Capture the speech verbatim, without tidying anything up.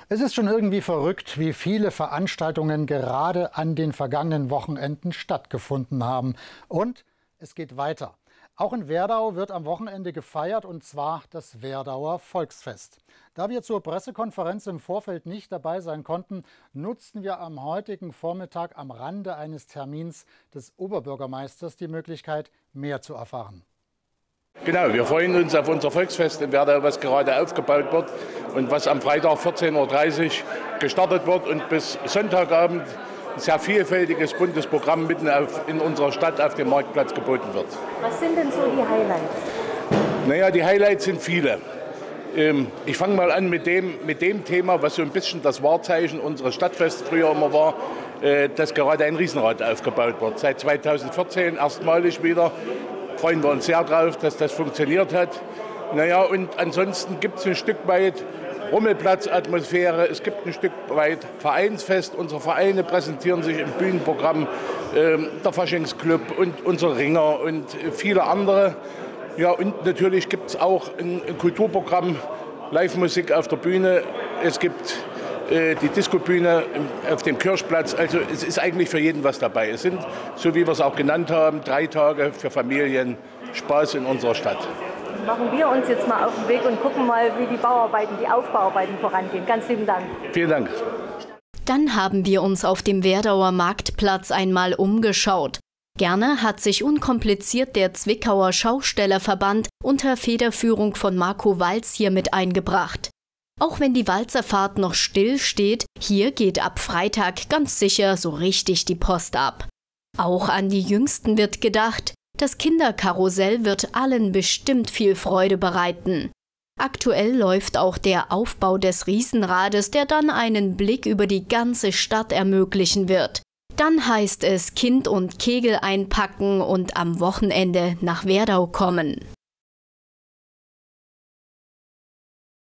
Es ist schon irgendwie verrückt, wie viele Veranstaltungen gerade an den vergangenen Wochenenden stattgefunden haben. Und es geht weiter. Auch in Werdau wird am Wochenende gefeiert, und zwar das Werdauer Volksfest. Da wir zur Pressekonferenz im Vorfeld nicht dabei sein konnten, nutzten wir am heutigen Vormittag am Rande eines Termins des Oberbürgermeisters die Möglichkeit, mehr zu erfahren. Genau, wir freuen uns auf unser Volksfest in Werdau, was gerade aufgebaut wird und was am Freitag vierzehn Uhr dreißig gestartet wird und bis Sonntagabend ein sehr vielfältiges, buntes Programm mitten auf, in unserer Stadt auf dem Marktplatz geboten wird. Was sind denn so die Highlights? Naja, die Highlights sind viele. Ähm, ich fange mal an mit dem, mit dem Thema, was so ein bisschen das Wahrzeichen unseres Stadtfests früher immer war, äh, dass gerade ein Riesenrad aufgebaut wird. Seit zweitausendvierzehn erstmalig wieder. Freuen wir uns sehr drauf, dass das funktioniert hat. Naja, und ansonsten gibt es ein Stück weit Rummelplatzatmosphäre, es gibt ein Stück weit Vereinsfest. Unsere Vereine präsentieren sich im Bühnenprogramm, äh, der Faschingsclub und unsere Ringer und viele andere. Ja, und natürlich gibt es auch ein, ein Kulturprogramm, Live-Musik auf der Bühne. Es gibt äh, die Disco-Bühne auf dem Kirchplatz. Also es ist eigentlich für jeden was dabei. Es sind, so wie wir es auch genannt haben, drei Tage für Familien Spaß in unserer Stadt. Machen wir uns jetzt mal auf den Weg und gucken mal, wie die Bauarbeiten, die Aufbauarbeiten vorangehen. Ganz lieben Dank. Vielen Dank. Dann haben wir uns auf dem Werdauer Marktplatz einmal umgeschaut. Gerne hat sich unkompliziert der Zwickauer Schaustellerverband unter Federführung von Marco Walz hier mit eingebracht. Auch wenn die Walzerfahrt noch still steht, hier geht ab Freitag ganz sicher so richtig die Post ab. Auch an die Jüngsten wird gedacht. Das Kinderkarussell wird allen bestimmt viel Freude bereiten. Aktuell läuft auch der Aufbau des Riesenrades, der dann einen Blick über die ganze Stadt ermöglichen wird. Dann heißt es Kind und Kegel einpacken und am Wochenende nach Werdau kommen.